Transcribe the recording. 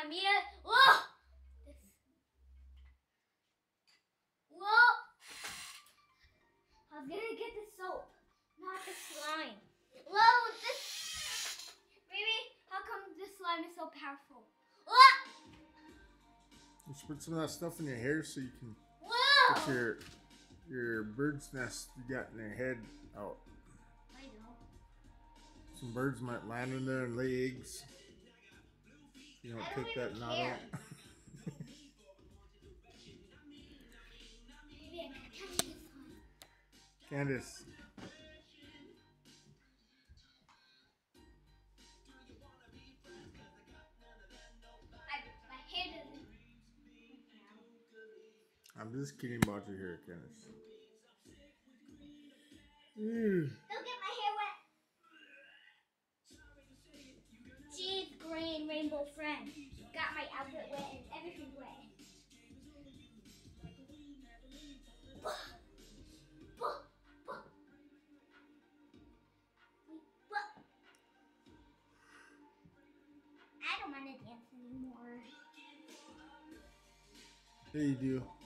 want me to? Whoa! Whoa! I was gonna get the soap, not the slime. Whoa! This. Baby, how come this slime is so powerful? Whoa! You should put some of that stuff in your hair so you can Whoa! get your bird's nest you got in your head out. I know. Some birds might land in there and lay eggs. You don't take that knot out. Maybe I can catch this one. Candace. My hair doesn't. I'm just kidding about your hair, Candace. Don't get my hair wet. She's green rainbow friend. Got my outfit wet and everything wet. I don't want to dance anymore. Yeah, you do.